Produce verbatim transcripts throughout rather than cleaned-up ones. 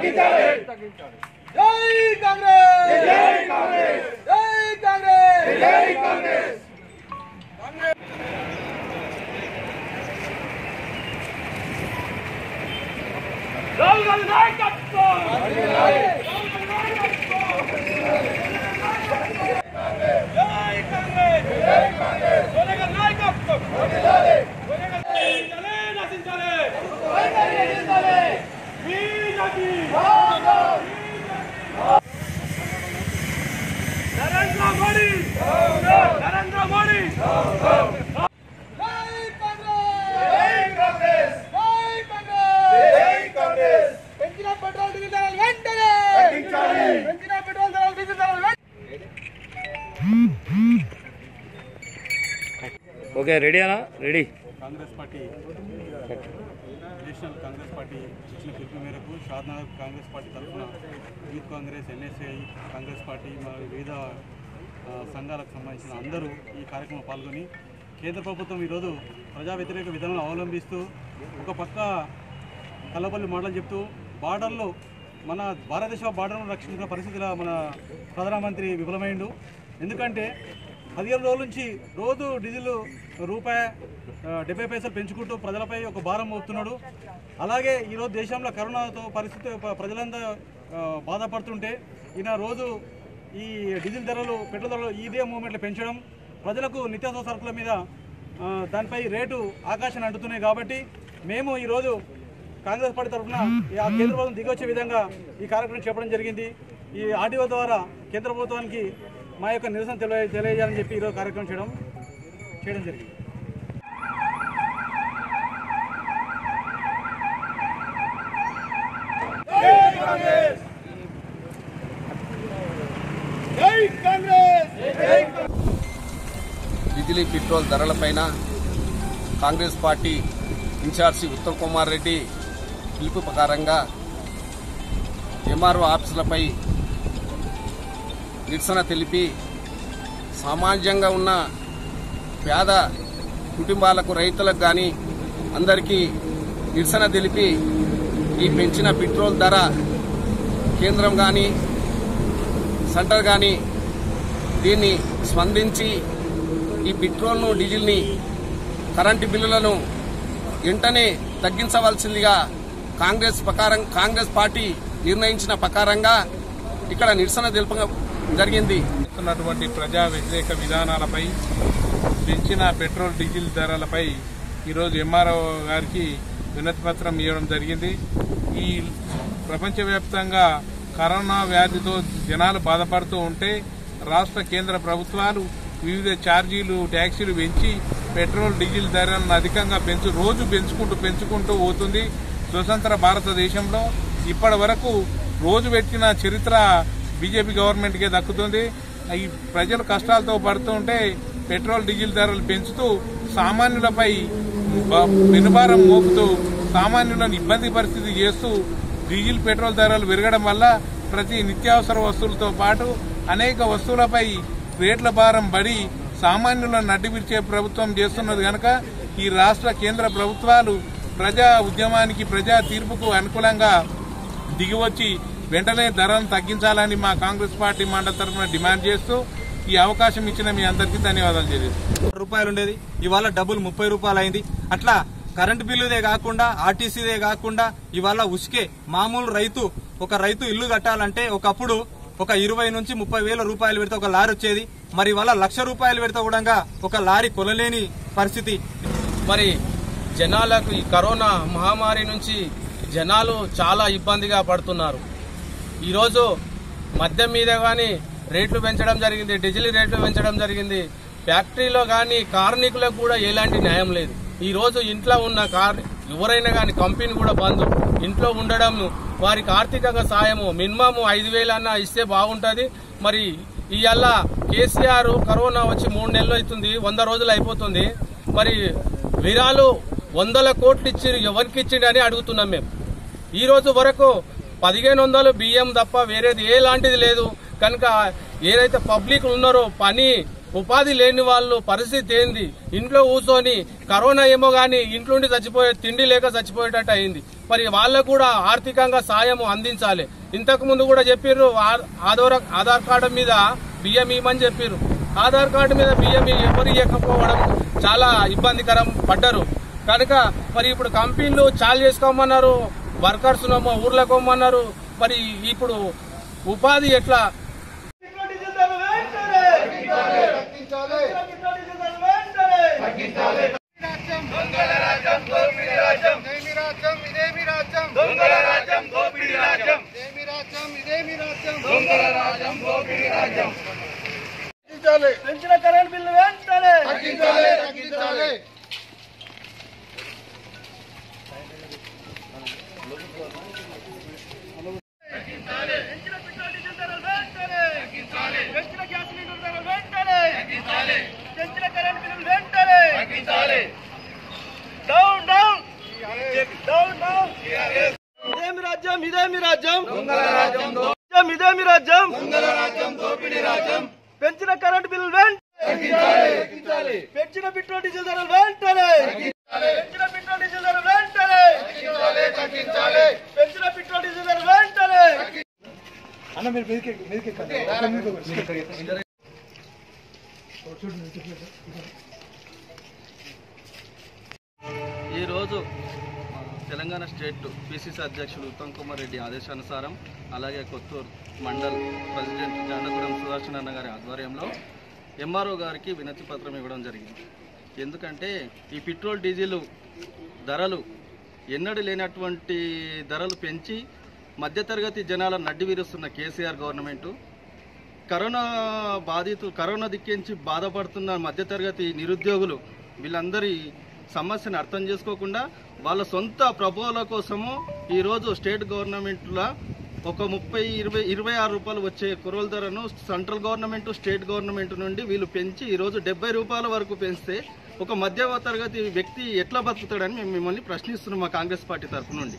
जय कांग्रेस जय कांग्रेस जय कांग्रेस जय कांग्रेस राहुल गांधी नायकत्व जय कांग्रेस जय कांग्रेस सोनेगा नायकत्व चले नसिंचाले नसिंचाले बीजेपी नरेंद्र मोदी नरेंद्र मोदी जय कांग्रेस जय कांग्रेस जय कांग्रेस पेंచిన పెట్రోల్ డీజిల్ ధరలు వెంటనే తగ్గించాలి పెంచిన పెట్రోల్ ధరలు డీజిల్ ధరలు ఓకే రెడీ అనా ready Congress party national Congress party ఇచ్చిన పిలుపు మేరకు షాద్నగర్ కాంగ్రెస్ పార్టీ తరఫున youth Congress NSI Congress party మరియు వివిధ సంఘాలకు సంబంధించిన అందరూ ఈ కార్యక్రమంలో పాల్గొని కేంద్ర ప్రభుత్వం ఈరోజు ప్రజా వ్యతిరేక విధానాలను అవలంబిస్తూ ఒక పక్క కల్లబల్లి మాటలు చెప్తూ బార్డర్లో మన భారతదేశ బార్డర్ను రక్షించిన పరిస్థితిలో మన ప్రధానమంత్రి విఫలమైండు. ఎందుకంటే పదిహేను రోజుల నుంచి రోజు డీజిల్ రూపాయి డెబ్బై పైసలు పెంచుకుంటూ ప్రజలపై ఒక భారం మోపుతున్నాడు. అలాగే ఈరోజు దేశంలో కరోనాతో పరిస్థితి ప్రజలందరూ బాధపడుతుంటే ఈయన రోజు ఈ డీజిల్ ధరలు పెట్రోల్ ధరలు ఇదే మూమెంట్లో పెంచడం ప్రజలకు నిత్యావసర సరుకుల మీద దానిపై రేటు ఆకాశాన్ని అంటుతున్నాయి. కాబట్టి మేము ఈరోజు కాంగ్రెస్ పార్టీ తరఫున ఆ కేంద్ర ప్రభుత్వం దిగొచ్చే విధంగా ఈ కార్యక్రమం చెప్పడం జరిగింది. ఈ ఆర్టీఓ ద్వారా కేంద్ర ప్రభుత్వానికి మా యొక్క నిరసన తెలియ తెలియజేయాలని చెప్పి ఈరోజు కార్యక్రమం చేయడం చేయడం జరిగింది. బిజిలీ పెట్రోల్ ధరలపైన కాంగ్రెస్ పార్టీ ఇన్ఛార్జి ఉత్తమ్ కుమార్ రెడ్డి పిలుపు ప్రకారంగా ఎంఆర్ఓ ఆఫీసులపై నిరసన తెలిపి సామాన్యంగా ఉన్న పేద కుటుంబాలకు రైతులకు కానీ అందరికీ నిరసన తెలిపి ఈ పెంచిన పెట్రోల్ ధర కేంద్రం కానీ సెంటర్ కానీ దీన్ని స్పందించి ఈ పెట్రోల్ను డీజిల్ని కరెంటు బిల్లులను వెంటనే తగ్గించవలసిందిగా కాంగ్రెస్ ప్రకారం కాంగ్రెస్ పార్టీ నిర్ణయించిన ప్రకారంగా ఇక్కడ నిరసన తెలపడం జరిగింది. ప్రజా వ్యతిరేక విధానాలపై పెంచిన పెట్రోల్ డీజిల్ ధరలపై ఈరోజు ఎంఆర్ఓ గారికి వినతి పత్రం ఇవ్వడం జరిగింది. ఈ ప్రపంచవ్యాప్తంగా కరోనా వ్యాధితో జనాలు బాధపడుతూ ఉంటే రాష్ట్ర కేంద్ర ప్రభుత్వాలు వివిధ ఛార్జీలు ట్యాక్సీలు పెంచి పెట్రోల్ డీజిల్ ధరలను అధికంగా పెంచు రోజు పెంచుకుంటూ పెంచుకుంటూ పోతుంది. స్వతంత్ర భారతదేశంలో ఇప్పటి వరకు రోజు పెట్టిన చరిత్ర బీజేపీ గవర్నమెంట్కే దక్కుతుంది. ఈ ప్రజలు కష్టాలతో పడుతుంటే పెట్రోల్ డీజిల్ ధరలు పెంచుతూ సామాన్యులపై వెనుభారం మోపుతూ సామాన్యులను ఇబ్బంది పరిస్థితి చేస్తూ డీజిల్ పెట్రోల్ ధరలు పెరగడం వల్ల ప్రతి నిత్యావసర వస్తువులతో పాటు అనేక వస్తువులపై రేట్ల భారం పడి సామాన్యులను నడ్డిపిర్చే ప్రభుత్వం చేస్తున్నది కనుక ఈ రాష్ట్ర కేంద్ర ప్రభుత్వాలు ప్రజా ఉద్యమానికి ప్రజా తీర్పుకు అనుకూలంగా దిగివచ్చి వెంటనే ధరను తగ్గించాలని మా కాంగ్రెస్ పార్టీ మండలి తరఫున డిమాండ్ చేస్తూ ఈ అవకాశం ఇచ్చిన మీ అందరికీ ధన్యవాదాలు తెలియజేస్తాను. రూపాయలు ఉండేది ఇవాళ డబ్బులు ముప్పై రూపాయలు అయింది. అట్లా కరెంటు బిల్లుదే కాకుండా ఆర్టీసీదే కాకుండా ఇవాళ ఉసుకే మామూలు రైతు ఒక రైతు ఇల్లు కట్టాలంటే ఒకప్పుడు ఒక ఇరవై నుంచి ముప్పై వేల రూపాయలు పెడితే ఒక లారీ వచ్చేది. మరి ఇవాళ లక్ష రూపాయలు పెడితే కూడా ఒక లారీ కొనలేని పరిస్థితి. మరి జనాలకు ఈ కరోనా మహమ్మారి నుంచి జనాలు చాలా ఇబ్బందిగా పడుతున్నారు. ఈరోజు మద్యం మీద కానీ రేట్లు పెంచడం జరిగింది, డీజిల్ రేట్లు పెంచడం జరిగింది. ఫ్యాక్టరీలో కానీ కార్మికులకు కూడా ఎలాంటి న్యాయం లేదు. ఈరోజు ఇంట్లో ఉన్న కార్ ఎవరైనా కానీ కంపెనీ కూడా బంద్. ఇంట్లో ఉండడం వారికి ఆర్థికంగా సాయము మినిమం ఐదు వేలు అన్నా ఇస్తే బాగుంటుంది. మరి ఇవాళ కేసీఆర్ కరోనా వచ్చి మూడు నెలలు అవుతుంది, వంద రోజులు అయిపోతుంది. మరి విరాలు వందల కోట్లు ఇచ్చి ఎవరికి ఇచ్చిండని అడుగుతున్నాం మేము. ఈ రోజు వరకు పదిహేను వందలు బియ్యం తప్ప వేరేది ఏలాంటిది లేదు. కనుక ఏదైతే పబ్లిక్ ఉన్నారో పని ఉపాధి లేని వాళ్ళు పరిస్థితి ఏంది? ఇంట్లో కూర్చొని కరోనా ఏమో గాని ఇంట్లో ఉండి చచ్చిపోయే తిండి లేక చచ్చిపోయేటట్టు అయింది. మరి వాళ్ళకు కూడా ఆర్థికంగా సాయం అందించాలి. ఇంతకు ముందు కూడా చెప్పారు ఆధార్ ఆధార్ కార్డు మీద బియ్యం ఇవ్వమని చెప్పారు. ఆధార్ కార్డు మీద బియ్యం ఎవరు ఇవ్వకపోవడం చాలా ఇబ్బందికరం పడ్డారు కనుక మరి ఇప్పుడు కంపెనీలు చాలు చేసుకోమన్నారు, వర్కర్స్ ఊర్లకు పోమన్నారు. మరి ఇప్పుడు ఉపాధి ఎట్లా? పెంచిన కరెంట్ బిల్లు వెంటనే తగ్గించాలి తగ్గించాలి పెంచిన పెట్రోల్ డీజిల్ ధరలు వెంటనే తగ్గించాలి పెంచిన గ్యాస్ సిలిండర్ ధరలు వెంటనే తగ్గించాలి పెంచిన కరెంట్ బిల్లు వెంటనే తగ్గించాలి డౌన్ డౌన్ డౌన్ డౌన్ ఇదేమి రాజ్యం ఇదేమి రాజ్యం దొంగల రాజ్యం ఇదేమి రాజ్యం దొంగల రాజ్యం దోపిడీ రాజ్యం పెంచిన కరెంట్ బిల్లు వెంటనే పెంచిన పెట్రోల్ డీజిల్ ధరలు వెంటనే పెంచిన పెట్రోల్ డీజిల్ ధరలు వెంటనే పెంచిన పెట్రోల్ డీజిల్ ధరలు వెంటనే అన్న మీరు ఈరోజు తెలంగాణ స్టేట్ పిసిసి అధ్యక్షుడు ఉత్తమ్ కుమార్ రెడ్డి ఆదేశానుసారం అలాగే కొత్తూరు మండల్ ప్రెసిడెంట్ జాండగూడెం సుదర్శన్ అన్న గారి ఆధ్వర్యంలో ఎంఆర్ఓ గారికి వినతి పత్రం ఇవ్వడం జరిగింది. ఎందుకంటే ఈ పెట్రోల్ డీజిల్ ధరలు ఎన్నడూ లేనటువంటి ధరలు పెంచి మధ్యతరగతి జనాల నడ్డి విరుస్తున్న కేసీఆర్ గవర్నమెంటు, కరోనా బాధితు కరోనా దిక్కించి బాధపడుతున్న మధ్యతరగతి నిరుద్యోగులు వీళ్ళందరి సమస్యను అర్థం చేసుకోకుండా వాళ్ళ సొంత ప్రభువుల కోసము ఈరోజు స్టేట్ గవర్నమెంట్లో ఒక ముప్పై ఇరవై ఇరవై ఆరు రూపాయలు వచ్చే కొరల ధరను సెంట్రల్ గవర్నమెంట్ స్టేట్ గవర్నమెంట్ నుండి వీళ్ళు పెంచి ఈరోజు డెబ్బై రూపాయల వరకు పెంచితే ఒక మధ్య తరగతి వ్యక్తి ఎట్లా బతుకుతాడని మేము మిమ్మల్ని ప్రశ్నిస్తున్నాం మా కాంగ్రెస్ పార్టీ తరఫు నుండి.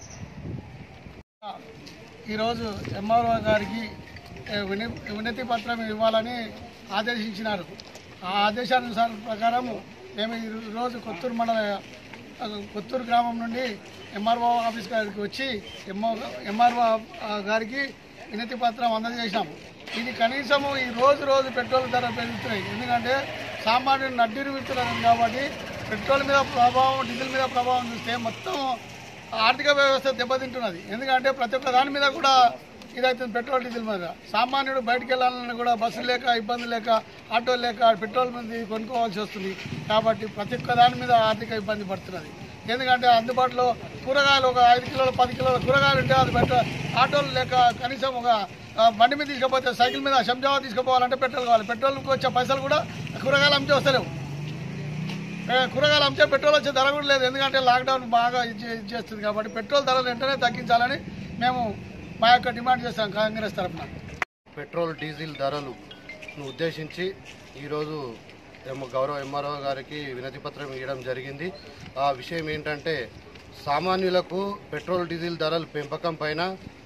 ఈరోజు ఎంఆర్ఓ గారికి విని వినతి పత్రం ఇవ్వాలని ఆదేశించినారు. ఆ ఆదేశానుసారం ప్రకారం మేము ఈరోజు కొత్తూరు మండల కొత్తూరు గ్రామం నుండి ఎంఆర్ఓ ఆఫీస్ గారికి వచ్చి ఎంఓ ఎంఆర్ఓ గారికి వినతి పత్రం అందజేసినాము. ఇది కనీసము ఈ రోజు రోజు పెట్రోల్ ధర పెరుగుతున్నాయి. ఎందుకంటే సామాన్యులు నడ్డిరు విడుతున్నారు కాబట్టి పెట్రోల్ మీద ప్రభావం డీజిల్ మీద ప్రభావం చూస్తే మొత్తం ఆర్థిక వ్యవస్థ దెబ్బతింటున్నది. ఎందుకంటే ప్రతి ఒక్క దాని మీద కూడా ఇదైతుంది పెట్రోల్ డీజిల్ మీద. సామాన్యుడు బయటకు వెళ్ళాలని కూడా బస్సు లేక ఇబ్బంది లేక ఆటో లేక పెట్రోల్ మీద కొనుక్కోవాల్సి వస్తుంది. కాబట్టి ప్రతి ఒక్క దాని మీద ఆర్థిక ఇబ్బంది పడుతున్నది. ఎందుకంటే అందుబాటులో కూరగాయలు ఒక ఐదు కిలోలు పది కిలోల కూరగాయలు ఉంటే అది పెట్రోల్ ఆటోలు లేక కనీసం ఒక బండి మీద తీసుకుపోతే సైకిల్ మీద శంజావా తీసుకుపోవాలంటే పెట్రోల్ కావాలి. పెట్రోల్కి వచ్చే పైసలు కూడా కూరగాయలు అమ్మితే వస్తలేవు. కూరగాయలు అమ్మితే పెట్రోల్ వచ్చే ధర కూడా లేదు. ఎందుకంటే లాక్డౌన్ బాగా ఇచ్చేస్తుంది కాబట్టి పెట్రోల్ ధరలు వెంటనే తగ్గించాలని మేము మా యొక్క డిమాండ్ చేస్తాం కాంగ్రెస్ తరఫున. పెట్రోల్ డీజిల్ ధరలు ఉద్దేశించి ఈరోజు గౌరవ ఎంఆర్ఓ గారికి వినతి పత్రం ఇవ్వడం జరిగింది. ఆ విషయం ఏంటంటే సామాన్యులకు పెట్రోల్ డీజిల్ ధరల పెంపకం పైన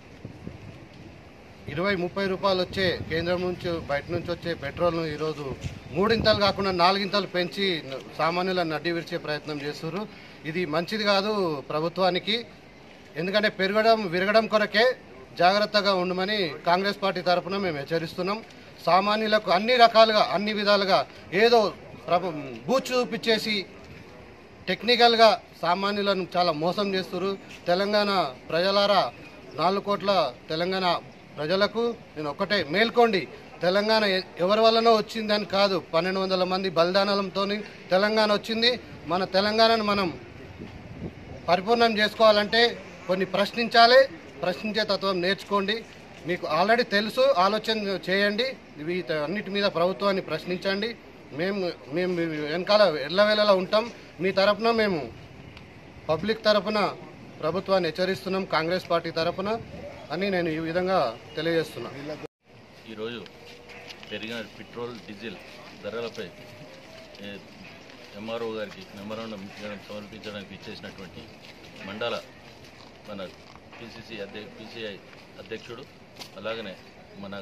ఇరవై ముప్పై రూపాయలు వచ్చే కేంద్రం నుంచి బయట నుంచి వచ్చే పెట్రోల్ను ఈరోజు మూడింతలు కాకుండా నాలుగింతలు పెంచి సామాన్యులను నడ్డి విరిచే ప్రయత్నం చేస్తున్నారు. ఇది మంచిది కాదు ప్రభుత్వానికి. ఎందుకంటే పెరగడం విరగడం కొరకే జాగ్రత్తగా ఉండమని కాంగ్రెస్ పార్టీ తరఫున మేము హెచ్చరిస్తున్నాం. సామాన్యులకు అన్ని రకాలుగా అన్ని విధాలుగా ఏదో ప్రభు బూచ్ చూపించేసి టెక్నికల్గా సామాన్యులను చాలా మోసం చేస్తున్నారు. తెలంగాణ ప్రజలారా, నాలుగు కోట్ల తెలంగాణ ప్రజలకు నేను ఒక్కటే మేల్కోండి. తెలంగాణ ఎవరి వల్లనో వచ్చిందని కాదు, పన్నెండు వందల మంది బలిదానాలతో తెలంగాణ వచ్చింది. మన తెలంగాణను మనం పరిపూర్ణం చేసుకోవాలంటే కొన్ని ప్రశ్నించాలి. ప్రశ్నించే తత్వం నేర్చుకోండి. మీకు ఆల్రెడీ తెలుసు, ఆలోచన చేయండి. వీటి అన్నిటి మీద ప్రభుత్వాన్ని ప్రశ్నించండి. మేము మేము వెనకాల ఎల్లవేళలా ఉంటాం. మీ తరఫున మేము పబ్లిక్ తరఫున ప్రభుత్వాన్ని హెచ్చరిస్తున్నాం, కాంగ్రెస్ పార్టీ తరఫున అని నేను ఈ విధంగా తెలియజేస్తున్నాను. ఈరోజు పెరిగిన పెట్రోల్ డీజిల్ ధరలపై ఎంఆర్ఓ గారికి మెమరాండం సమర్పించడానికి ఇచ్చేసినటువంటి మండల మన పిసిసి అధ్య పిసిఐ అధ్యక్షుడు అలాగనే మన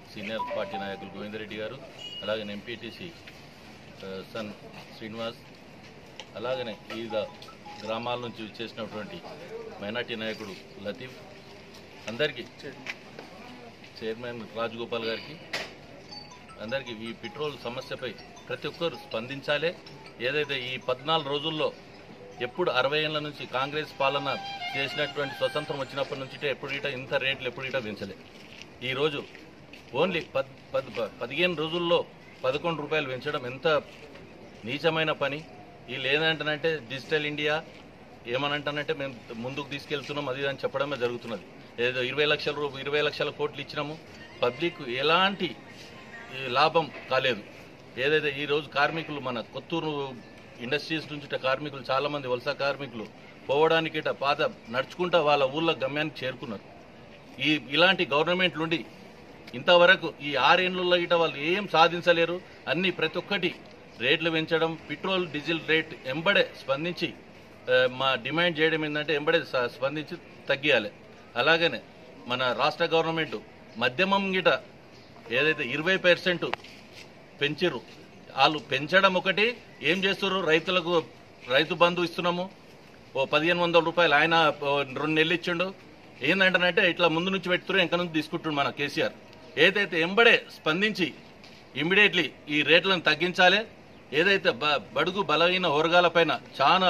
సీనియర్ పార్టీ నాయకులు గోవిందరెడ్డి గారు, అలాగనే ఎంపీటీసీ సన్ శ్రీనివాస్, అలాగనే వివిధ గ్రామాల నుంచి చేసినటువంటి మైనార్టీ నాయకుడు లతీఫ్, అందరికీ చైర్మన్ రాజగోపాల్ గారికి, అందరికీ ఈ పెట్రోల్ సమస్యపై ప్రతి ఒక్కరు స్పందించాలి. ఏదైతే ఈ పద్నాలుగు రోజుల్లో ఎప్పుడు అరవై ఏళ్ళ నుంచి కాంగ్రెస్ పాలన చేసినటువంటి స్వతంత్రం వచ్చినప్పటి నుంచి ఎప్పుడు ఇట ఇంత రేట్లు ఎప్పుడు ఇట పెంచలే. ఈరోజు ఓన్లీ పద్ పద్ పదిహేను రోజుల్లో పదకొండు రూపాయలు పెంచడం ఎంత నీచమైన పని. వీళ్ళు ఏదంటానంటే డిజిటల్ ఇండియా ఏమనంటానంటే మేము ముందుకు తీసుకెళ్తున్నాం అది అని చెప్పడమే జరుగుతున్నది. ఏదో ఇరవై లక్షల రూపాయలు ఇరవై లక్షల కోట్లు ఇచ్చినాము, పబ్లిక్ ఎలాంటి లాభం కాలేదు. ఏదైతే ఈరోజు కార్మికులు మన కొత్తూరు ఇండస్ట్రీస్ నుంచి కార్మికులు చాలామంది వలస కార్మికులు పోవడానికి పాత నడుచుకుంటా వాళ్ళ ఊళ్ళో గమ్యానికి చేరుకున్నారు. ఈ ఇలాంటి గవర్నమెంట్ నుండి ఇంతవరకు ఈ ఆరేళ్లలో గిట వాళ్ళు ఏం సాధించలేరు. అన్ని ప్రతి ఒక్కటి రేట్లు పెంచడం, పెట్రోల్ డీజిల్ రేట్ ఎంబడే స్పందించి మా డిమాండ్ చేయడం ఏంటంటే ఎంబడే స్పందించి తగ్గియాలి. అలాగనే మన రాష్ట్ర గవర్నమెంట్ మద్యమం గిట ఏదైతే ఇరవై పర్సెంట్ పెంచిరు, వాళ్ళు పెంచడం ఒకటి, ఏం చేస్తున్నారు రైతులకు రైతు బంధు ఇస్తున్నాము ఓ పదిహేను వందల రూపాయలు ఆయన రెండు నెలలు ఇచ్చిండు. ఏంటంటే ఇట్లా ముందు నుంచి పెడుతున్నారు, వెనక నుంచి తీసుకుంటున్నాడు మన కేసీఆర్. ఏదైతే ఎంబడే స్పందించి ఇమ్మీడియట్లీ ఈ రేట్లను తగ్గించాలి. ఏదైతే బడుగు బలహీన వర్గాల పైన చాలా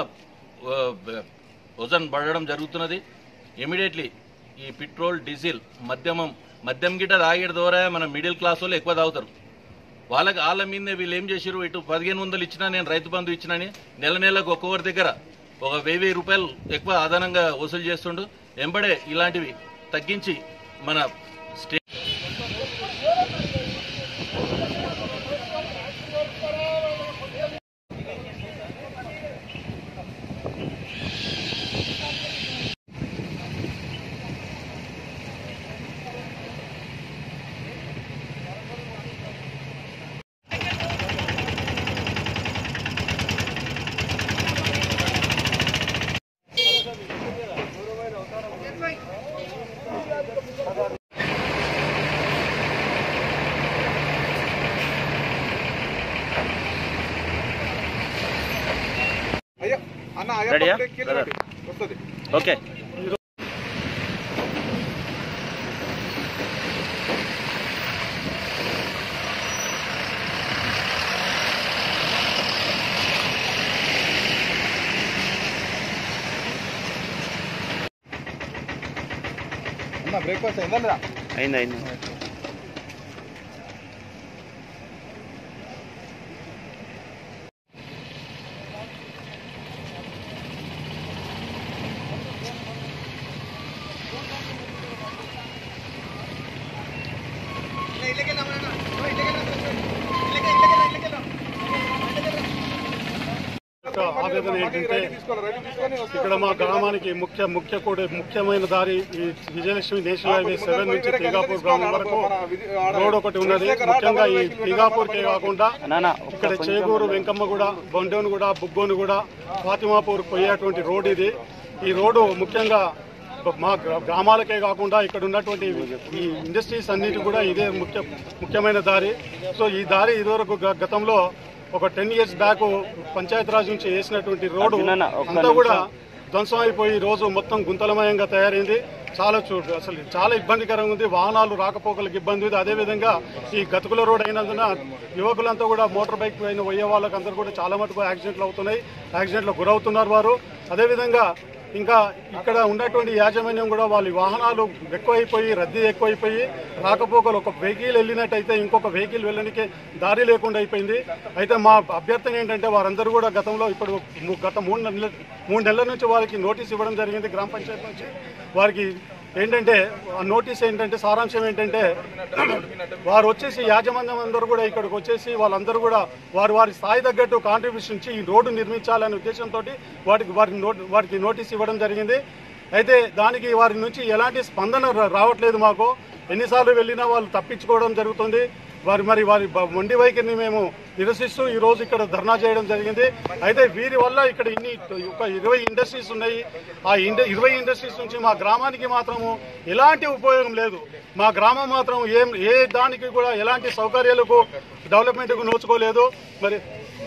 వజన్ పడడం జరుగుతున్నది. ఇమ్మీడియట్లీ ఈ పెట్రోల్ డీజిల్ మద్యమం మద్యం గిట్ట తాగేటి ద్వారా మన మిడిల్ క్లాస్ వాళ్ళు ఎక్కువ తాగుతారు. వాళ్ళకి వాళ్ళ మీదే వీళ్ళు ఏం చేసారు, ఇటు పదిహేను వందలు ఇచ్చినా నేను రైతు బంధు ఇచ్చినని నెల నెలకు ఒక్కొక్కరి దగ్గర ఒక వెయ్యి రూపాయలు ఎక్కువ అదనంగా వసూలు చేస్తుండు. ఎంబడే ఇలాంటివి తగ్గించి మన స్టేట్ రెడీయా? ఓకే. బ్రేక్ఫాస్ట్ అయిందా? అయింది అయింది. ఆవేదన ఏంటంటే ఇక్కడ మా గ్రామానికి ముఖ్య ముఖ్య కూడా ముఖ్యమైన దారి ఈ విజయలక్ష్మి నేషనల్ హైవే సెవెన్ నుంచి తీగాపూర్ గ్రామం వరకు రోడ్ ఒకటి ఉన్నది. ముఖ్యంగా ఈ తీగాపూర్కే కాకుండా ఇక్కడ చేగూరు, వెంకమ్మగూడ, బొండోనుగూడ, బుగ్గోనుగూడ, ఫాతిమాపూర్ పోయేటువంటి రోడ్ ఇది. ఈ రోడ్డు ముఖ్యంగా మా గ్రామాలకే కాకుండా ఇక్కడ ఉన్నటువంటి ఈ ఇండస్ట్రీస్ అన్నిటి కూడా ఇదే ముఖ్య ముఖ్యమైన దారి. సో ఈ దారి ఇదివరకు గతంలో ఒక టెన్ ఇయర్స్ బ్యాక్ పంచాయతీరాజ్ నుంచి వేసినటువంటి రోడ్డు అంతా కూడా ధ్వంసం అయిపోయి రోజు మొత్తం గుంతలమయంగా తయారైంది. చాలా చూ అసలు చాలా ఇబ్బందికరంగా ఉంది. వాహనాలు రాకపోకలకు ఇబ్బంది ఉంది. అదేవిధంగా ఈ గతుకుల రోడ్ అయినందున యువకులంతా కూడా మోటార్ బైక్ పైన పోయే వాళ్ళకి అందరూ కూడా చాలా మటుకు యాక్సిడెంట్లు అవుతున్నాయి, యాక్సిడెంట్లు గురవుతున్నారు వారు. అదేవిధంగా ఇంకా ఇక్కడ ఉన్నటువంటి యాజమాన్యం కూడా వాళ్ళ వాహనాలు ఎక్కువైపోయి రద్దీ ఎక్కువైపోయి రాకపోకలు ఒక వెహికల్ వెళ్ళినట్టయితే ఇంకొక వెహికల్ వెళ్ళడానికి దారి లేకుండా అయిపోయింది. అయితే మా అభ్యర్థన ఏంటంటే వారందరూ కూడా గతంలో ఇప్పుడు గత మూడు నెలల మూడు నెలల నుంచి వారికి నోటీస్ ఇవ్వడం జరిగింది గ్రామ పంచాయతీ నుంచి. వారికి ఏంటంటే ఆ నోటీస్ ఏంటంటే సారాంశం ఏంటంటే వారు వచ్చేసి యాజమాన్యం అందరూ కూడా ఇక్కడికి వచ్చేసి వాళ్ళందరూ కూడా వారి వారి స్థాయి తగ్గట్టు కాంట్రిబ్యూషన్ ఇచ్చి ఈ రోడ్డు నిర్మించాలనే ఉద్దేశంతో వారికి వారికి వారికి నోటీస్ ఇవ్వడం జరిగింది. అయితే దానికి వారి నుంచి ఎలాంటి స్పందన రావట్లేదు. మాకు ఎన్నిసార్లు వెళ్ళినా వాళ్ళు తప్పించుకోవడం జరుగుతుంది. వారి మరి వారి మొండి వైఖరిని మేము నిరసిస్తూ ఈరోజు ఇక్కడ ధర్నా చేయడం జరిగింది. అయితే వీరి వల్ల ఇక్కడ ఇన్ని ఒక ఇరవై ఇండస్ట్రీస్ ఉన్నాయి. ఆ ఇండ ఇరవై ఇండస్ట్రీస్ నుంచి మా గ్రామానికి మాత్రము ఎలాంటి ఉపయోగం లేదు. మా గ్రామం మాత్రం ఏం ఏ దానికి కూడా ఎలాంటి సౌకర్యాలకు డెవలప్మెంట్కు నోచుకోలేదు. మరి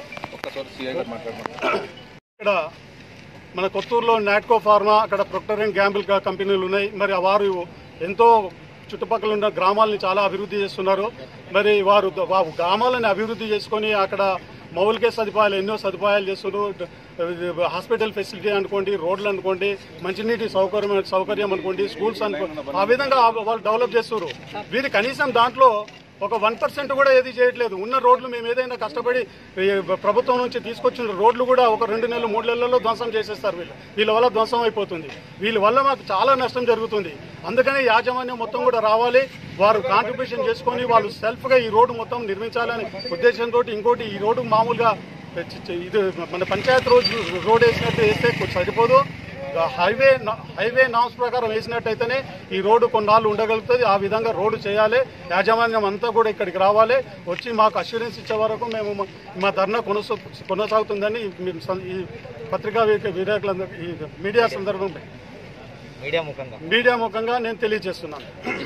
ఇక్కడ మన కొత్తూరులో నాట్కో ఫార్మా, అక్కడ ప్రొక్టర్ అండ్ గ్యాంబుల్ కంపెనీలు ఉన్నాయి. మరి వారు ఎంతో చుట్టుపక్కల ఉన్న గ్రామాలని చాలా అభివృద్ధి చేస్తున్నారు. మరి వారు గ్రామాలను అభివృద్ధి చేసుకొని అక్కడ మౌలిక సదుపాయాలు ఎన్నో సదుపాయాలు చేస్తున్నారు. హాస్పిటల్ ఫెసిలిటీ అనుకోండి, రోడ్లు అనుకోండి, మంచినీటి సౌకర్యం సౌకర్యం అనుకోండి, స్కూల్స్ అనుకోండి, ఆ విధంగా వాళ్ళు డెవలప్ చేస్తున్నారు. వీరు కనీసం దాంట్లో ఒక వన్ పర్సెంట్ కూడా ఏది చేయట్లేదు. ఉన్న రోడ్లు మేము ఏదైనా కష్టపడి ప్రభుత్వం నుంచి తీసుకొచ్చిన రోడ్లు కూడా ఒక రెండు నెలలు మూడు నెలల్లో ధ్వంసం చేసేస్తారు. వీళ్ళు వీళ్ళ వల్ల ధ్వంసం అయిపోతుంది. వీళ్ళ వల్ల మాకు చాలా నష్టం జరుగుతుంది. అందుకనే యాజమాన్యం మొత్తం కూడా రావాలి, వారు కాంట్రిబ్యూషన్ చేసుకొని వాళ్ళు సెల్ఫ్గా ఈ రోడ్డు మొత్తం నిర్మించాలని ఉద్దేశంతో. ఇంకోటి, ఈ రోడ్డు మామూలుగా ఇది మన పంచాయత్ రోడ్ రోడ్ వేసినట్టు వేస్తే సరిపోదు. హైవే హైవే నామ్స్ ప్రకారం వేసినట్టయితేనే ఈ రోడ్డు కొన్నాళ్ళు ఉండగలుగుతుంది. ఆ విధంగా రోడ్డు చేయాలి. యాజమాన్యం అంతా కూడా ఇక్కడికి రావాలి. వచ్చి మాకు అష్యూరెన్స్ ఇచ్చే వరకు మేము మా ధర్నా కొనసా కొనసాగుతుందని ఈ పత్రికా విలేకరులందరూ ఈ మీడియా సందర్భంగా మీడియా ముఖంగా మీడియా ముఖంగా నేను తెలియజేస్తున్నాను.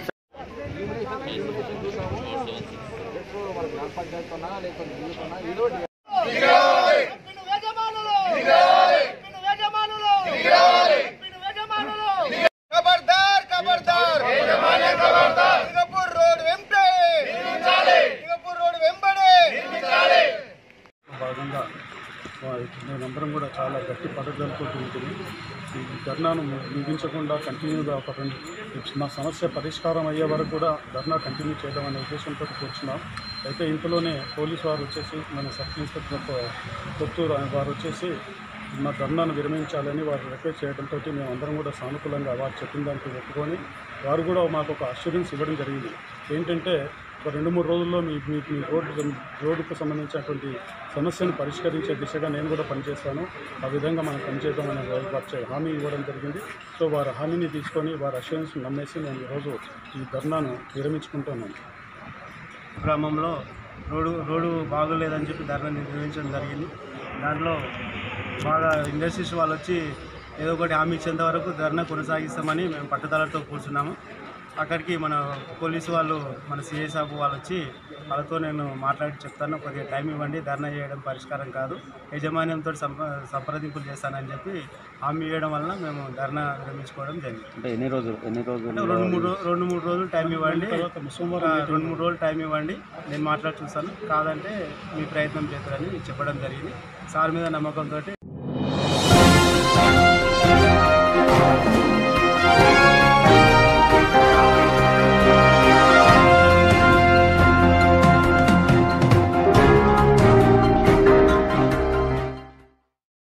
భాగంగా మేమందరం కూడా చాలా గట్టి పట్టుదలతో ఉంటుంది. ఈ ధర్నాను ముగించకుండా కంటిన్యూగా ఒక రెండు మా సమస్య పరిష్కారం అయ్యే వరకు కూడా ధర్నా కంటిన్యూ చేయడం అనే ఉద్దేశంతో కూర్చున్నాం. అయితే ఇంతలోనే పోలీసు వారు వచ్చేసి మన సబ్ ఇన్స్పెక్టర్ కొత్తూరు వారు వచ్చేసి మా ధర్నాను విరమించాలని వారు రిక్వెస్ట్ చేయడంతో మేము అందరం కూడా సానుకూలంగా వారు చెప్పిన దానికి ఒప్పుకొని వారు కూడా మాకు ఒక అష్యూరెన్స్ ఇవ్వడం జరిగింది. ఏంటంటే ఒక రెండు మూడు రోజుల్లో మీ మీ రోడ్డు రోడ్డుకు సంబంధించినటువంటి సమస్యను పరిష్కరించే దిశగా నేను కూడా పనిచేస్తాను, ఆ విధంగా మనం పనిచేద్దామని వారు హామీ ఇవ్వడం జరిగింది. సో వారు హామీని తీసుకొని వారి అష్యూరెన్స్ నమ్మేసి నేను ఈరోజు ఈ ధర్నాను విరమించుకుంటున్నాను. గ్రామంలో రోడ్డు రోడ్డు బాగోలేదని చెప్పి ధర్నా నిర్వహించడం జరిగింది. దాంట్లో బాగా ఇండస్ట్రీస్ వాళ్ళు వచ్చి ఏదో ఒకటి హామీ ఇచ్చేంత వరకు ధర్నా కొనసాగిస్తామని మేము పట్టుదలతో కూర్చున్నాము. అక్కడికి మన పోలీసు వాళ్ళు, మన సిఐ సాబు వాళ్ళు వచ్చి వాళ్ళతో నేను మాట్లాడి చెప్తాను, కొద్దిగా టైం ఇవ్వండి, ధర్నా చేయడం పరిష్కారం కాదు, యజమాన్యంతో సంప సంప్రదింపులు చేస్తానని చెప్పి హామీ ఇవ్వడం వలన మేము ధర్నా విరమించుకోవడం జరిగింది. అంటే ఎన్ని రోజులు ఎన్ని రోజులు రెండు మూడు రెండు మూడు రోజులు టైం ఇవ్వండి రెండు మూడు రోజులు టైం ఇవ్వండి నేను మాట్లాడి చూస్తాను, కాదంటే మీ ప్రయత్నం చేస్తారని చెప్పడం జరిగింది. సార్ మీద నమ్మకంతో